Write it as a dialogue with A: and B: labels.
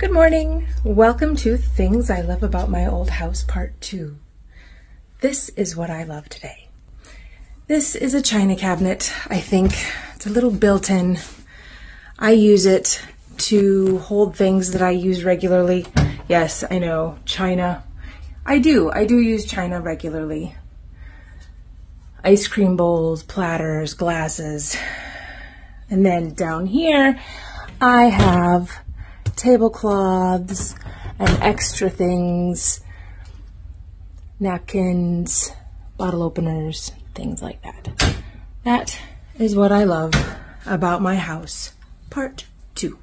A: Good morning. Welcome to Things I Love About My Old House Part 2. This is what I love today. This is a china cabinet, I think. It's a little built-in. I use it to hold things that I use regularly. Yes, I know, china. I do use china regularly. Ice cream bowls, platters, glasses. And then down here, I have tablecloths and extra things, napkins, bottle openers, things like that. That is what I love about my house, part 2.